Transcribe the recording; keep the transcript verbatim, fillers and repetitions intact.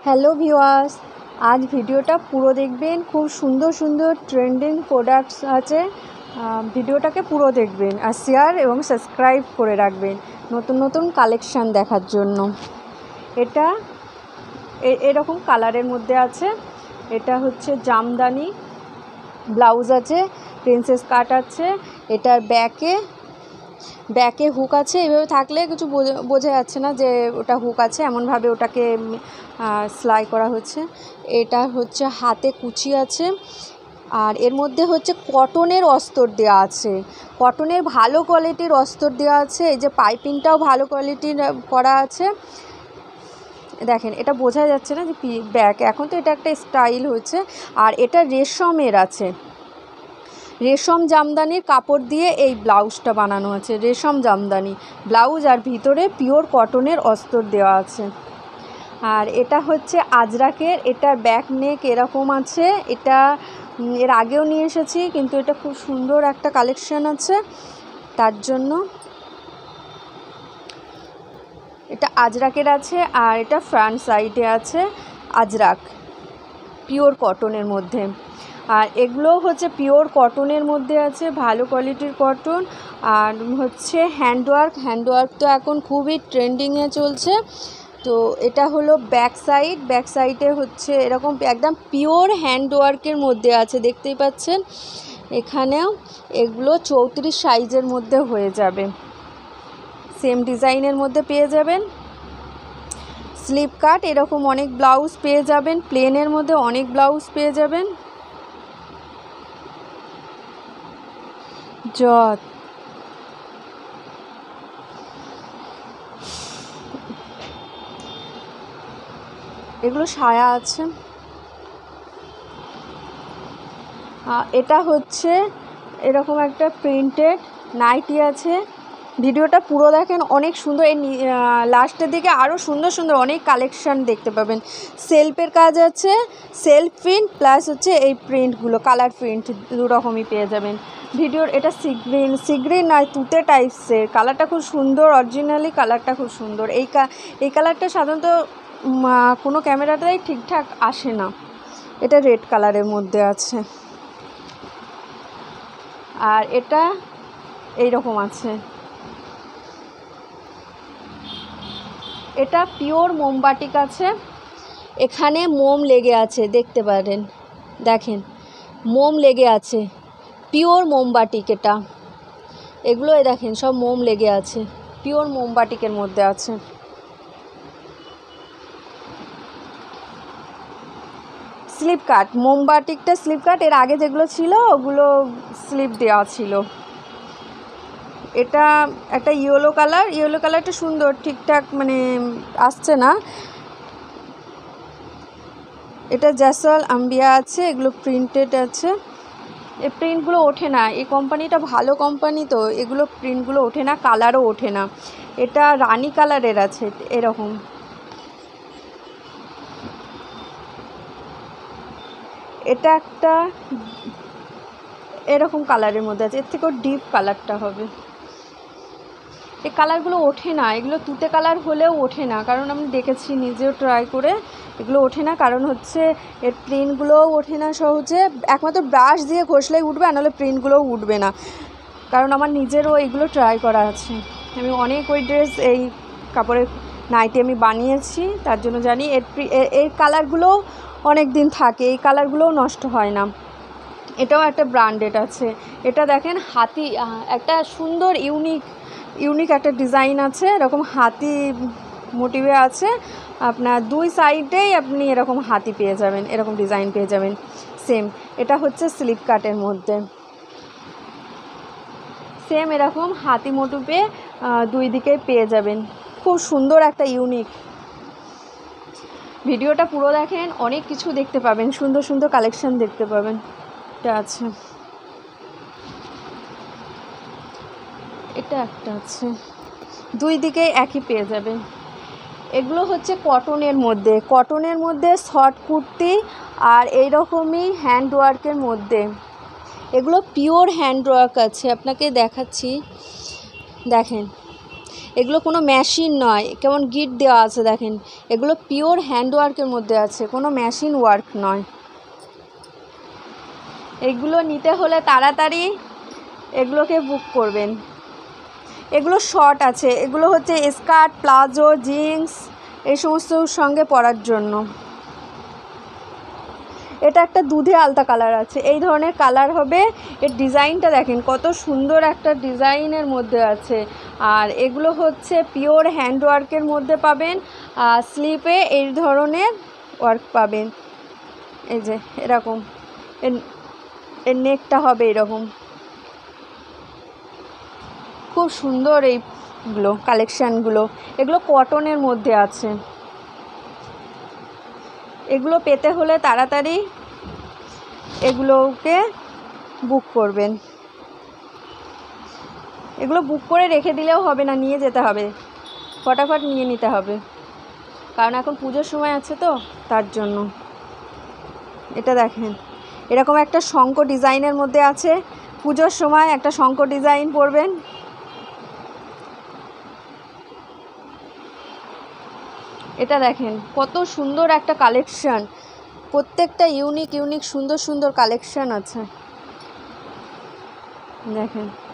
Hello viewers, আজ ভিডিওটা পুরো দেখবেন। খুব সুন্দর সুন্দর ট্রেন্ডিং প্রোডাক্টস আছে, ভিডিওটাকে পুরো দেখবেন আর শেয়ার এবং সাবস্ক্রাইব করে রাখবেন নতুন নতুন কালেকশান দেখার জন্য। এটা এরকম কালারের মধ্যে আছে। এটা হচ্ছে জামদানি ব্লাউজ আছে, প্রিন্সেস কাট আছে। এটার ব্যাকে ব্যাকে হুক আছে। এইভাবে থাকলে কিছু বোঝা যাচ্ছে না যে ওটা হুক আছে, এমনভাবে ওটাকে সেলাই করা হচ্ছে। এটা হচ্ছে হাতে কুচি আছে, আর এর মধ্যে হচ্ছে কটনের অস্তর দেওয়া আছে। কটনের ভালো কোয়ালিটির অস্তর দেওয়া আছে। এই যে পাইপিংটাও ভালো কোয়ালিটির করা আছে। দেখেন, এটা বোঝা যাচ্ছে না যে ব্যাক, এখন তো এটা একটা স্টাইল হচ্ছে। আর এটা রেশমের আছে, রেশম জামদানির কাপড় দিয়ে এই ব্লাউজটা বানানো আছে। রেশম জামদানি ব্লাউজ আর ভিতরে পিওর কটনের অস্তর দেওয়া আছে। আর এটা হচ্ছে আজরাকের, এটার ব্যাক নেক এরকম আছে। এটা এর আগেও নিয়ে এসেছি, কিন্তু এটা খুব সুন্দর একটা কালেকশন আছে, তার জন্য এটা আজরাকের আছে। আর এটা ফ্রন্ট সাইডে আছে আজরাক, পিওর কটনের মধ্যে। আর এগুলো হচ্ছে পিওর কটনের মধ্যে আছে, ভালো কোয়ালিটির কটন। আর হচ্ছে হ্যান্ডওয়ার্ক, হ্যান্ডওয়ার্ক তো এখন খুবই ট্রেন্ডিংয়ে চলছে। তো এটা হলো ব্যাক সাইড, ব্যাক সাইডে হচ্ছে এরকম একদম পিওর হ্যান্ডওয়ার্কের মধ্যে আছে, দেখতেই পাচ্ছেন। এখানেও এগুলো চৌত্রিশ সাইজের মধ্যে হয়ে যাবে, সেম ডিজাইনের মধ্যে পেয়ে যাবেন। স্লিপ কাট এরকম অনেক ব্লাউজ পেয়ে যাবেন, প্লেনের মধ্যে অনেক ব্লাউজ পেয়ে যাবেন। যত এগুলো সায়া আছে। এটা হচ্ছে এরকম একটা প্রিন্টেড নাইটি আছে। ভিডিওটা পুরো দেখেন, অনেক সুন্দর। এই লাস্টের দিকে আরও সুন্দর সুন্দর অনেক কালেকশান দেখতে পাবেন। সেলফের কাজ আছে, সেলফ প্রিন্ট প্লাস হচ্ছে এই প্রিন্টগুলো কালার প্রিন্ট দু রকমই পেয়ে যাবেন। ভিডিওর এটা সিগ্রিন, সিগ্রিন নয় তুতে টাইপসের। কালারটা খুব সুন্দর, অরিজিনালি কালারটা খুব সুন্দর। এই এই কালারটা সাধারণত কোনো ক্যামেরাটাই ঠিকঠাক আসে না। এটা রেড কালারের মধ্যে আছে। আর এটা এই রকম আছে। এটা পিওর মোমবাটিক আছে, এখানে মোম লেগে আছে, দেখতে পারেন। দেখেন, মোম লেগে আছে, পিওর মোমবাটিক। এটা এগুলো দেখেন সব মোম লেগে আছে, পিওর মোমবাটিকের মধ্যে আছে। স্লিপ কাট মোমবাটিকটা স্লিপ কাট, এর আগে যেগুলো ছিল ওগুলো স্লিপ দেওয়া ছিল। এটা একটা ইয়েলো কালার, ইয়েলো কালারটা সুন্দর, ঠিকঠাক মানে আসছে না। এটা জ্যাসওয়াল আম্বিয়া আছে, এগুলো প্রিন্টেড আছে। এই প্রিন্টগুলো ওঠে না, এই কোম্পানিটা ভালো কোম্পানি, তো এগুলো প্রিন্টগুলো ওঠে না, কালারও ওঠে না। এটা রানি কালারের আছে এরকম। এটা একটা এরকম কালারের মধ্যে আছে, এর থেকেও ডিপ কালারটা হবে। এই কালারগুলো ওঠে না, এগুলো তুতে কালার হলেও ওঠে না, কারণ আমি দেখেছি নিজেও ট্রাই করে। এগুলো ওঠে না, কারণ হচ্ছে এর প্রিন্টগুলোও ওঠে না সহজে। একমাত্র ব্রাশ দিয়ে ঘষলেই উঠবে, আর নাহলে প্রিন্টগুলোও উঠবে না। কারণ আমার নিজেরও এইগুলো ট্রাই করা আছে, আমি অনেক ওই ড্রেস এই কাপড়ের নাইটি আমি বানিয়েছি, তার জন্য জানি। এর এর কালারগুলোও অনেক দিন থাকে, এই কালারগুলোও নষ্ট হয় না। এটাও একটা ব্র্যান্ডেড আছে। এটা দেখেন হাতি, একটা সুন্দর ইউনিক ইউনিক একটা ডিজাইন আছে, এরকম হাতি মোটিভে আছে। আপনার দুই সাইডেই আপনি এরকম হাতি পেয়ে যাবেন, এরকম ডিজাইন পেয়ে যাবেন সেম। এটা হচ্ছে স্লিপ কাটের মধ্যে, সেম এরকম হাতি মোটিভে দুই দিকে পেয়ে যাবেন। খুব সুন্দর একটা ইউনিক। ভিডিওটা পুরো দেখেন, অনেক কিছু দেখতে পাবেন, সুন্দর সুন্দর কালেকশন দেখতে পাবেন। এটা আছে, এটা একটা আছে, দুই দিকেই একই পেয়ে যাবেন। এগুলো হচ্ছে কটনের মধ্যে, কটনের মধ্যে শর্ট কুর্তি আর এইরকমই হ্যান্ডওয়ার্কের মধ্যে। এগুলো পিওর হ্যান্ডওয়ার্ক আছে, আপনাকে দেখাচ্ছি। দেখেন, এগুলো কোনো মেশিন নয়, কেমন গিট দেওয়া আছে দেখেন। এগুলো পিওর হ্যান্ডওয়ার্কের মধ্যে আছে, কোনো মেশিন ওয়ার্ক নয়। এগুলো নিতে হলে তাড়াতাড়ি এগুলোকে বুক করবেন। এগুলো শর্ট আছে, এগুলো হচ্ছে স্কার্ট, প্লাজো, জিন্স এই সমস্ত সঙ্গে পরার জন্য। এটা একটা দুধে আলতা কালার আছে, এই ধরনের কালার হবে। এর ডিজাইনটা দেখেন কত সুন্দর একটা ডিজাইনের মধ্যে আছে। আর এগুলো হচ্ছে পিওর হ্যান্ডওয়ার্কের মধ্যে পাবেন। আর স্লিপে এই ধরনের ওয়ার্ক পাবেন, এই যে এরকম। এর নেকটা হবে এরকম, খুব সুন্দর এইগুলো কালেকশানগুলো। এগুলো কটনের মধ্যে আছে। এগুলো পেতে হলে তাড়াতাড়ি এগুলোকে বুক করবেন। এগুলো বুক করে রেখে দিলেও হবে না, নিয়ে যেতে হবে, ফটাফট নিয়ে নিতে হবে, কারণ এখন পুজোর সময় আছে তো তার জন্য। এটা দেখেন এরকম একটা শঙ্খ ডিজাইনের মধ্যে আছে, পুজোর সময় একটা শঙ্খ ডিজাইন পরবেন। এটা দেখেন কত সুন্দর একটা কালেকশান, প্রত্যেকটা ইউনিক ইউনিক সুন্দর সুন্দর কালেকশান আছে দেখেন।